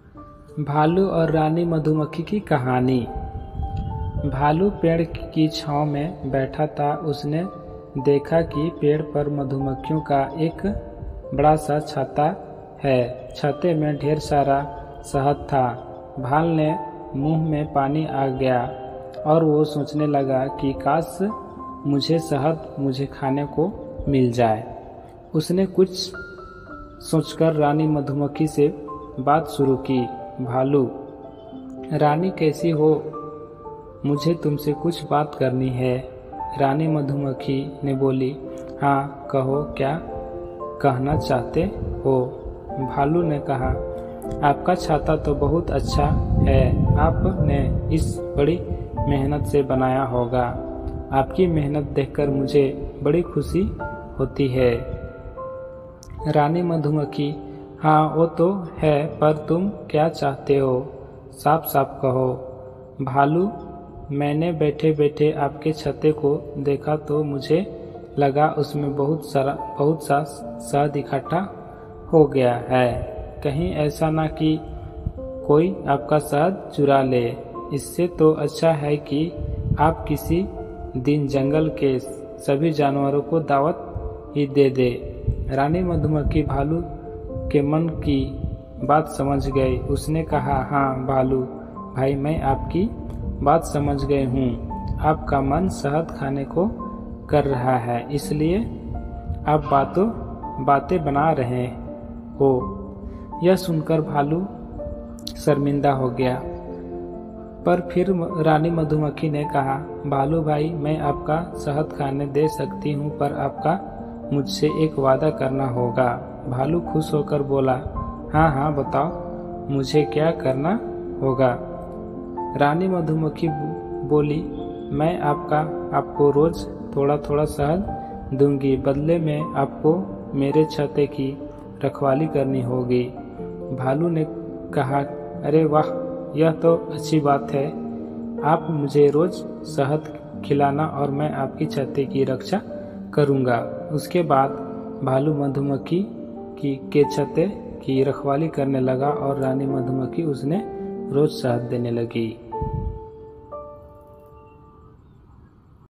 भालू और रानी मधुमक्खी की कहानी। भालू पेड़ की छांव में बैठा था। उसने देखा कि पेड़ पर मधुमक्खियों का एक बड़ा सा छत्ता है। छत्ते में ढेर सारा शहद था। भाल ने मुंह में पानी आ गया और वो सोचने लगा कि काश मुझे शहद मुझे खाने को मिल जाए। उसने कुछ सोचकर रानी मधुमक्खी से बात शुरू की। भालू, रानी कैसी हो? मुझे तुमसे कुछ बात करनी है। रानी मधुमक्खी ने बोली, हाँ कहो, क्या कहना चाहते हो? भालू ने कहा, आपका छाता तो बहुत अच्छा है। आपने इस बड़ी मेहनत से बनाया होगा। आपकी मेहनत देखकर मुझे बड़ी खुशी होती है। रानी मधुमक्खी, हाँ वो तो है, पर तुम क्या चाहते हो? साफ साफ कहो। भालू, मैंने बैठे बैठे आपके छत्ते को देखा तो मुझे लगा उसमें बहुत सा शहद इकट्ठा हो गया है। कहीं ऐसा ना कि कोई आपका शहद चुरा ले। इससे तो अच्छा है कि आप किसी दिन जंगल के सभी जानवरों को दावत ही दे दे। रानी मधुमक्खी भालू के मन की बात समझ गई। उसने कहा, हाँ भालू भाई, मैं आपकी बात समझ गई हूँ। आपका मन शहद खाने को कर रहा है, इसलिए आप बातें बना रहे हो। यह सुनकर भालू शर्मिंदा हो गया। पर फिर रानी मधुमक्खी ने कहा, भालू भाई, मैं आपका शहद खाने दे सकती हूँ, पर आपका मुझसे एक वादा करना होगा। भालू खुश होकर बोला, हाँ हाँ बताओ, मुझे क्या करना होगा? रानी मधुमक्खी बोली, मैं आपको रोज थोड़ा थोड़ा शहद दूंगी। बदले में आपको मेरे छत्ते की रखवाली करनी होगी। भालू ने कहा, अरे वाह, यह तो अच्छी बात है। आप मुझे रोज शहद खिलाना और मैं आपकी छत्ते की रक्षा करूंगा। उसके बाद भालू मधुमक्खी के छत्ते की रखवाली करने लगा और रानी मधुमक्खी उसने रोज शहद देने लगी।